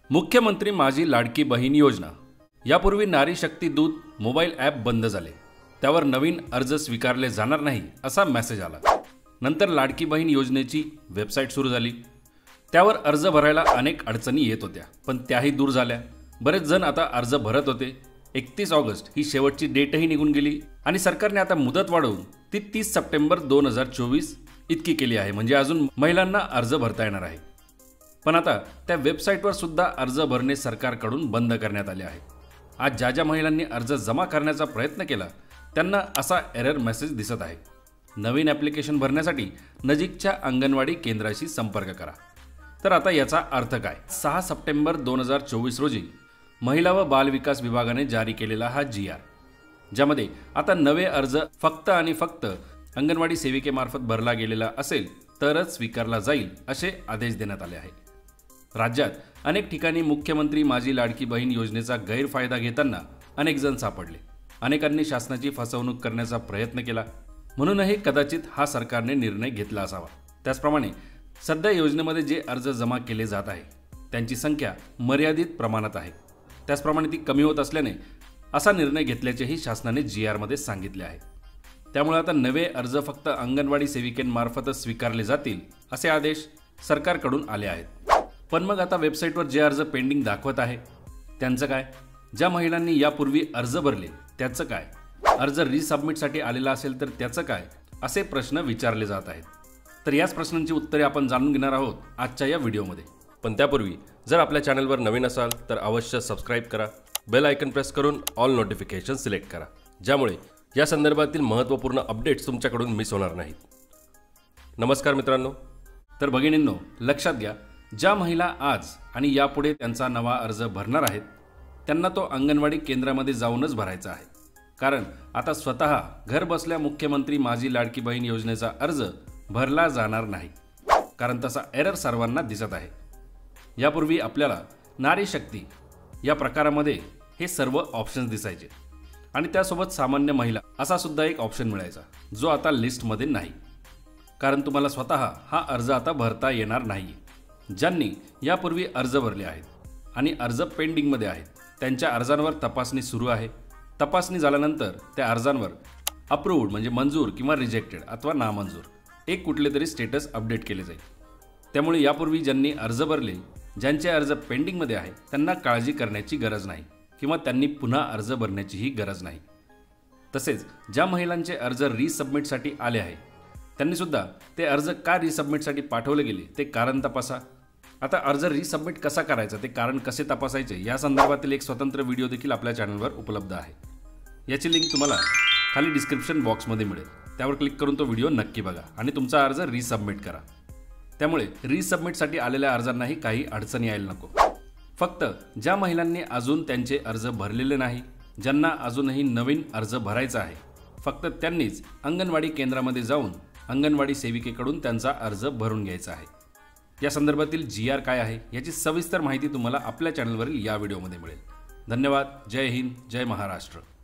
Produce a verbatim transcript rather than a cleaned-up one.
मुख्यमंत्री माझी लाडकी बहीण योजना। यापूर्वी नारी शक्ती दूत मोबाईल ॲप बंद झाले, त्यावर नवीन अर्ज स्वीकारले जाणार नाही असा मेसेज आला। नंतर लाडकी बहीण योजनेची वेबसाईट सुरू झाली, त्यावर अर्ज भरायला अनेक अडचणी येत होत्या, पण त्याही दूर झाल्या। बरेच जण आता अर्ज भरत होते। एकतीस ऑगस्ट ही शेवटची डेटही निघून गेली आणि सरकारने आता मुदत वाढवून ती तीस सप्टेंबर दोन हजार चोवीस इतकी केली आहे, म्हणजे अजून महिलांना अर्ज भरता येणार आहे। पण आता त्या वेबसाईटवर सुद्धा अर्ज भरणे सरकारकडून बंद करण्यात आले आहे। आज ज्या ज्या महिलांनी अर्ज जमा करण्याचा प्रयत्न केला त्यांना असा एरर मेसेज दिसत आहे। नवीन ॲप्लिकेशन भरण्यासाठी नजीकच्या अंगणवाडी केंद्राशी संपर्क करा। तर आता याचा अर्थ काय? सहा सप्टेंबर दोन हजार चोवीस रोजी महिला व बाल विकास विभागाने जारी केलेला हा जी आर, ज्यामध्ये आता नवे अर्ज फक्त आणि फक्त अंगणवाडी सेविकेमार्फत भरला गेलेला असेल तरच स्वीकारला जाईल असे आदेश देण्यात आले आहे। राज्यात अनेक ठिकाणी मुख्यमंत्री माझी लाडकी बहीण योजनेचा गैरफायदा घेताना अनेक जण सापडले। अनेकांनी शासनाची फसवणूक करण्याचा प्रयत्न केला, म्हणूनही कदाचित हा सरकारने निर्णय घेतला असावा। त्याचप्रमाणे सध्या योजनेमध्ये जे अर्ज जमा केले जात आहे त्यांची संख्या मर्यादित प्रमाणात आहे, त्याचप्रमाणे ती कमी होत असल्याने असा निर्णय घेतल्याचेही शासनाने जी आर मध्ये सांगितले आहे। त्यामुळे आता नवे अर्ज फक्त अंगणवाडी सेविकेंमार्फतच स्वीकारले जातील असे आदेश सरकारकडून आले आहेत। पण मग आता वेबसाईटवर जे अर्ज पेंडिंग दाखवत आहे त्यांचं काय? ज्या महिलांनी यापूर्वी अर्ज भरले त्याचं काय? अर्ज रिसबमिटसाठी आलेला असेल तर त्याचं काय? असे प्रश्न विचारले जात आहेत। तर याच प्रश्नांची उत्तरे आपण जाणून घेणार आहोत आजच्या या व्हिडिओमध्ये। पण त्यापूर्वी जर आपल्या चॅनलवर नवीन असाल तर अवश्य सबस्क्राईब करा, बेल आयकन प्रेस करून ऑल नोटिफिकेशन सिलेक्ट करा, ज्यामुळे या संदर्भातील महत्त्वपूर्ण अपडेट्स तुमच्याकडून मिस होणार नाहीत। नमस्कार मित्रांनो, तर भगिनींनो लक्षात घ्या, ज्या महिला आज आणि यापुढे त्यांचा नवा अर्ज भरणार आहेत त्यांना तो अंगणवाडी केंद्रामध्ये जाऊनच भरायचा आहे, कारण आता स्वतः घर बसल्या मुख्यमंत्री माझी लाडकी बहीण योजनेचा अर्ज भरला जाणार नाही, कारण तसा एरर सर्वांना दिसत आहे। यापूर्वी आपल्याला नारी शक्ती या प्रकारामध्ये हे सर्व ऑप्शन्स दिसायचे आणि त्यासोबत सामान्य महिला असा सुद्धा एक ऑप्शन मिळायचा, जो आता लिस्टमध्ये नाही, कारण तुम्हाला स्वतः हा अर्ज आता भरता येणार नाही। ज्यांनी यापूर्वी अर्ज भरले आहेत आणि अर्ज पेंडिंगमध्ये आहेत त्यांच्या अर्जांवर तपासणी सुरू आहे। तपासणी झाल्यानंतर त्या अर्जांवर अप्रूव्ड म्हणजे मंजूर किंवा रिजेक्टेड अथवा नामंजूर एक कुठले तरी स्टेटस अपडेट केले जाईल। त्यामुळे यापूर्वी ज्यांनी अर्ज भरले, ज्यांचे अर्ज पेंडिंगमध्ये आहे त्यांना काळजी करण्याची गरज नाही किंवा त्यांनी पुन्हा अर्ज भरण्याचीही गरज नाही। तसेच ज्या महिलांचे अर्ज रिसबमिटसाठी आले आहे त्यांनी सुद्धा ते अर्ज का रिसबमिटसाठी पाठवले गेले ते कारण तपासा। आता अर्ज रिसबमिट कसा करायचा, ते कारण कसे तपासायचे या संदर्भातील एक स्वतंत्र व्हिडिओ देखील आपल्या चॅनलवर उपलब्ध आहे। याची लिंक तुम्हाला खाली डिस्क्रिप्शन बॉक्समध्ये मिळेल, त्यावर क्लिक करून तो व्हिडिओ नक्की बघा आणि तुमचा अर्ज रिसबमिट करा। त्यामुळे रिसबमिटसाठी आलेल्या अर्जांनाही काही अडचणी यायला नको। फक्त ज्या महिलांनी अजून त्यांचे अर्ज भरलेले नाही, ज्यांना अजूनही नवीन अर्ज भरायचा आहे, फक्त त्यांनीच अंगणवाडी केंद्रामध्ये जाऊन अंगणवाडी सेविकेकडून त्यांचा अर्ज भरून घ्यायचा आहे। या संदर्भातील जी आर काय आहे याची सविस्तर माहिती तुम्हाला आपल्या चॅनलवरील या व्हिडिओमध्ये मिळेल। धन्यवाद। जय हिंद, जय महाराष्ट्र।